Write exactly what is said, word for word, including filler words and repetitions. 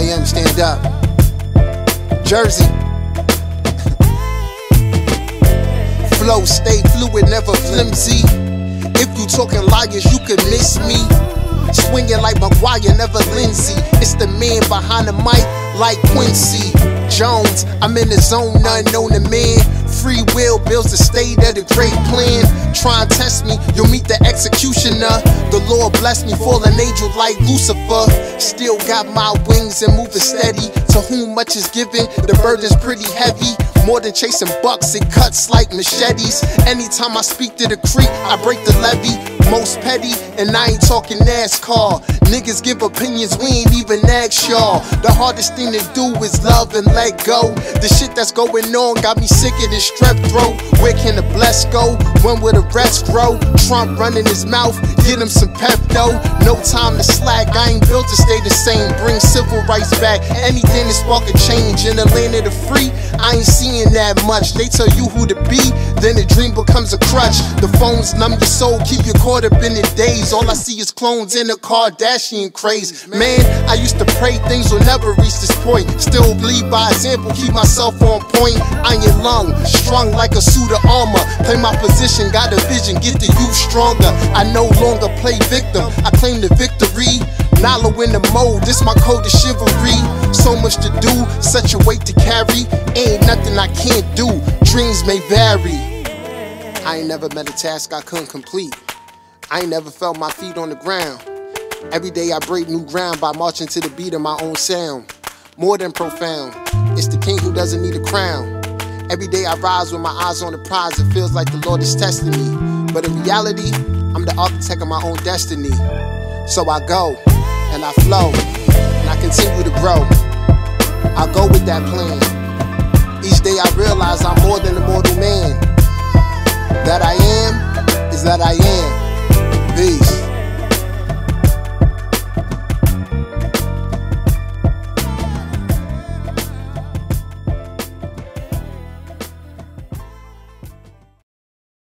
A M, stand up. Jersey. Flow, stay fluid, never flimsy. If you talking liars, you could miss me. Swinging like Maguire, never Lindsay. It's the man behind the mic, like Quincy Jones. I'm in the zone, unknown to man. Free will builds the state of the great plan. Try and test me, you'll meet the executioner. The Lord bless me, fallen angel like Lucifer. Still got my wings and moving steady. To whom much is given, the burden's pretty heavy. More than chasing bucks, it cuts like machetes. Anytime I speak to the creek, I break the levee. Most petty, and I ain't talking NASCAR. Niggas give opinions, we ain't even ask y'all. The hardest thing to do is love and let go. The shit that's going on got me sicker than strep throat. Where can the blessed go? When will the rest grow? Trump running his mouth, get him some Pepto. No time to slack, I ain't built to stay the same. Bring civil rights back, anything to spark a change. In the land of the free, I ain't seeing that much. They tell you who to be, then the dream becomes a crutch. The phones numb your soul, keep you caught up in the days. All I see is clones in a Kardashian craze. Man, I used to pray things will never reach this point. Still bleed by example, keep myself on point. Iron lung, strung like a suit of armor. Play my position, got a vision, get the youth stronger. I no longer play victim, I claim the victory. Nala in the mode, this my code of chivalry. So much to do, such a weight to carry. Ain't nothing I can't do, dreams may vary. I ain't never met a task I couldn't complete. I ain't never felt my feet on the ground. Every day I break new ground by marching to the beat of my own sound. More than profound, it's the king who doesn't need a crown. Every day I rise with my eyes on the prize. It feels like the Lord is testing me, but in reality, I'm the architect of my own destiny. So I go, and I flow, and I continue to grow. I go with that plan. Each day I realize I'm more than a mortal man. That I am, is that I am.